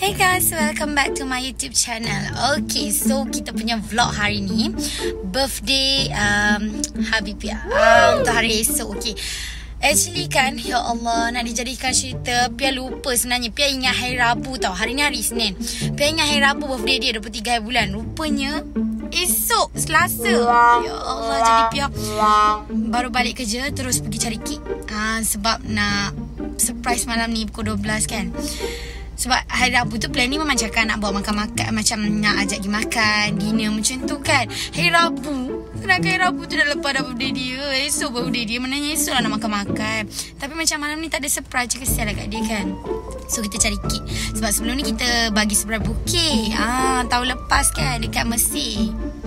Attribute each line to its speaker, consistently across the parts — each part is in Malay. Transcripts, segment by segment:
Speaker 1: Hi guys, welcome back to my YouTube channel. Okay, so kita punya vlog hari ni birthday Habibia untuk hari esok. Okay, actually kan, ya Allah, nak dijadikan cerita, Pia lupa sebenarnya. Pia ingat hari Rabu tau. Hari ni hari Isnin. Pia ingat hari Rabu birthday dia 23 hari bulan. Rupanya esok Selasa. Ya Allah, jadi Pia baru balik kerja terus pergi cari kek. Sebab nak surprise malam ni pukul 12 kan. Sebab hari Rabu tu plan ni memang cakap nak bawa makan-makan, macam nak ajak pergi makan, dinner macam tu kan. Hari Rabu, sedangkan hari Rabu tu dah lepas dah birthday dia. Esok birthday dia, maknanya esok lah nak makan-makan. Tapi macam malam ni tak ada surprise, kesian lah kat dia kan. So kita cari kek. Sebab sebelum ni kita bagi surprise bouquet tahun lepas kan, dekat Mesir.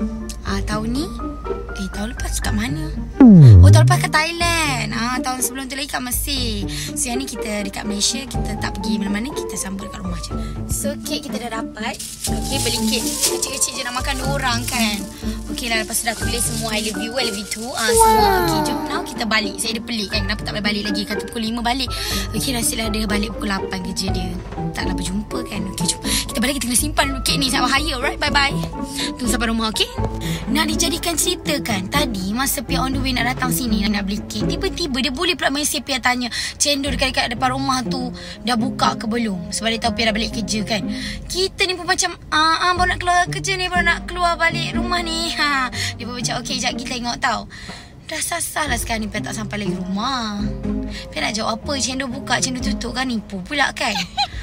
Speaker 1: Tahun ni tahun lepas kat mana? Oh, tahun lepas kat Thailand. Tahun sebelum tu lagi kat Mesir. So yang ni kita dekat Malaysia, kita tak pergi mana-mana, kita sambut dekat rumah je. So kek kita dah dapat. Okay, beli kek kecil-kecil je, nak makan 2 orang kan. Okay lah, lepas tu dah tulis semua I love you, I love you too, semua. Okay, jom now kita balik. Saya dah pelik kan, kenapa tak boleh balik lagi. Kata pukul 5 balik. Okay, nasiblah dia balik pukul 8 kerja dia. Taklah berjumpa kan. Okay, jom kita balik, kita kena simpan dulu kek ni sampai bahaya. Alright, bye-bye. Tunggu sampai rumah, okay. Nak dijadikan cerita kan, tadi masa Pia on the way nak datang sini nak beli kek, tiba-tiba dia boleh pula mesej Pia tanya, cendol dekat depan rumah tu dah buka ke belum. Sebab dia tahu Pia dah balik kerja kan. Kita ni pun macam baru nak keluar kerja ni, baru nak keluar balik rumah ni. Dia pun macam okay, sekejap kita tengok tau. Dah sasar lah sekarang ni Pia tak sampai lagi rumah. Pia nak jawab apa, cendol buka cendol tutup kan, nipu pula kan.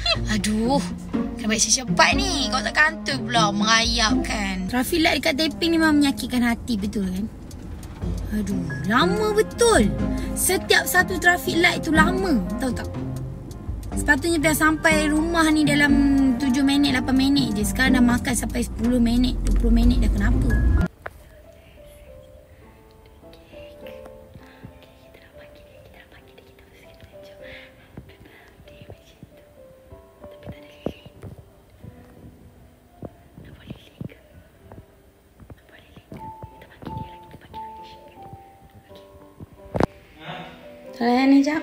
Speaker 1: Aduh, kena baik cepat ni. Kau tak kantor pula, merayap kan. Traffic light dekat Taiping ni memang menyakitkan hati, betul kan? Aduh, lama betul. Setiap satu traffic light tu lama, tahu tak? Sepatutnya Pia sampai rumah ni dalam 7 minit, 8 minit je. Sekarang dah makan sampai 10 minit, 20 minit dah, kenapa? Saya ni jap.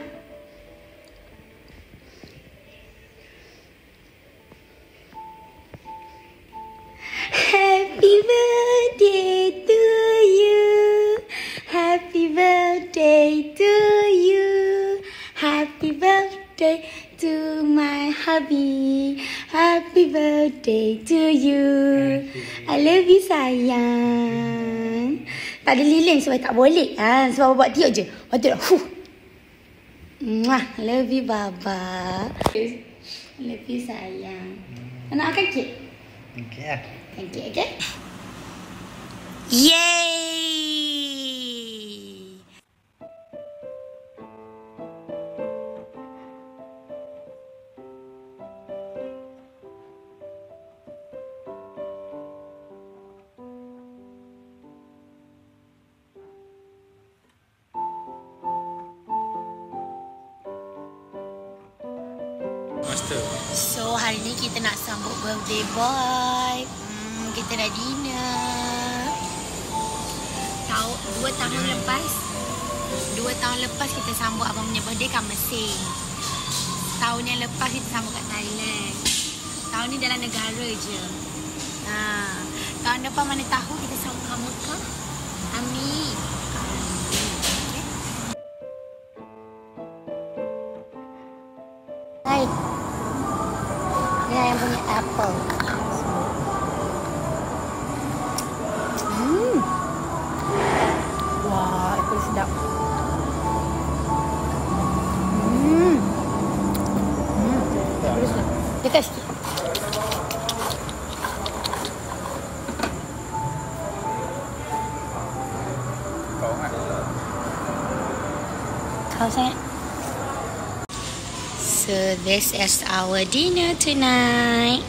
Speaker 1: Happy birthday to you. Happy birthday to you. Happy birthday to my hubby. Happy birthday to you. I love you sayang. Tak ada lilin sebab tak boleh. Sebab buat tiup je. Buat tiup. Love you baba. Love you sayang. Nak makan kek?
Speaker 2: Okay lah.
Speaker 1: Okay, okay. Yay! So hari ni kita nak sambut birthday boy. Kita dah dinner. 2 tahun lepas kita sambut abang punya birthday kat Mesir. Tahun yang lepas kita sambut kat Thailand. Tahun ni dalam negara je. Tahun depan mana tahu kita sambut kat Mekah. Amin. Hai. Ni yang punya apple. Wah, apple sedap. Dekat sikit. Kau sayang. So this is our dinner tonight.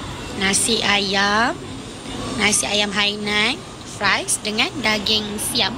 Speaker 1: Nasi ayam Hainan, fries dengan daging siam.